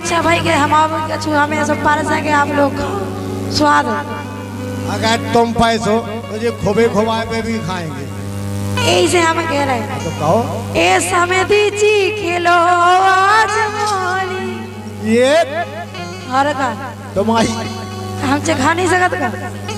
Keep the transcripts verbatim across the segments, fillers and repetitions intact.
इच्छा भाई के हम आप कछु हमें सब पार सके आप लोग स्वाद। अगर तुम पैसो तो ये खोबे खोबाए पे भी खाएंगे। ऐसे हम कह रहे हैं तो कहो ए समय दीची खेलो आज मोरी ये हर का तुम्हारी हमसे खा नहीं सकत का।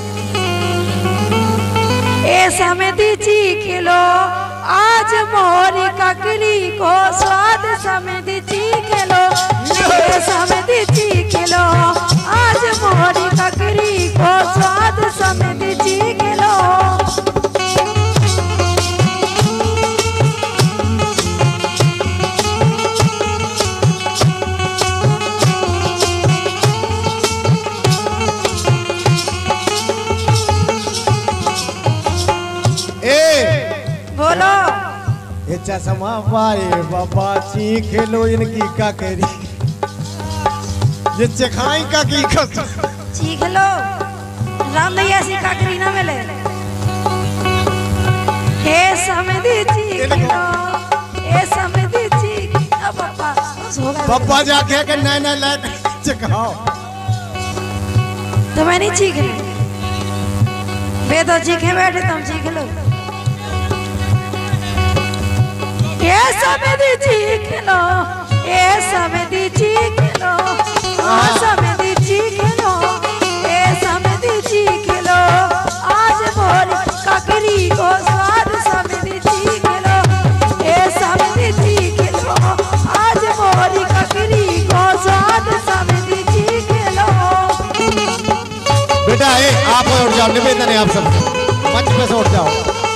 ए समय दीची खेलो आज मोरी ककड़ी को स्वाद समय दीची खेलो। ए समय दीची खेलो आज मोरी ककड़ी को स्वाद समय दीची खेलो। बोलो ये चश्मा पाए बाबा ची खेलो इनकी का करी ये चखाई का की खस चीख लो राम दैया सी काकरी ना मिले। हे समधी चीख लो हे समधी चीख अब पापा सो गए पापा जाके के नए नए लाइट चखाओ तो मैं नहीं चीख ली वे तो चीखे बैठे तुम चीख लो। ये समधी चीख लो ये समधी चीख लो हाँ समधी चीख लो ये समधी चीख लो आज बोल ककड़ी को स्वाद समधी चीख लो ये समधी चीख लो आज बोल ककड़ी को स्वाद समधी चीख लो। बेटा ए आप उठ जाओ निवेदन है आप सब मंच पे से उठ जाओ।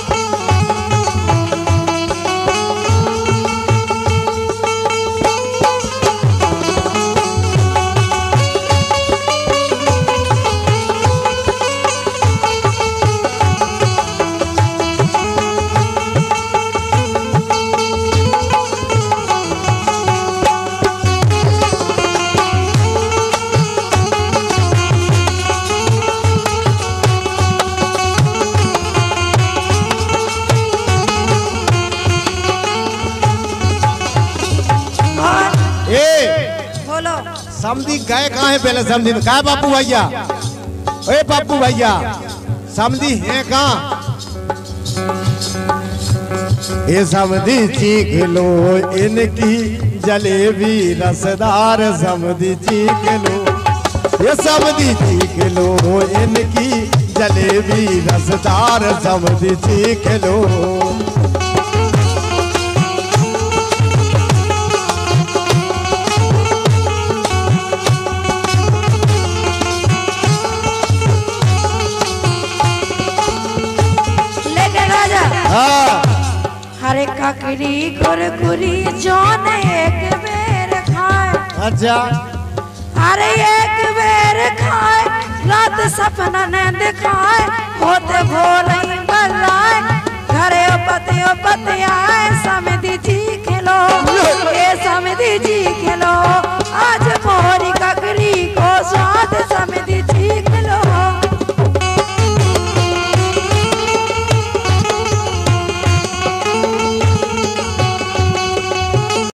समधी गए कहाँ है पहले समधी कहा बापू भैया ए बापू भैया समधी है कहाँ ये समधी चीख लो इनकी जलेबी रसदार समधी चीख लो ये समधी चीख लो इनकी जलेबी रसदार समधी चीख लो। हरे ककड़ी कुरकुरी जौन एक बेर खाए अच्छा अरे एक बेर खाए रात सपना न दिखाए होते भोर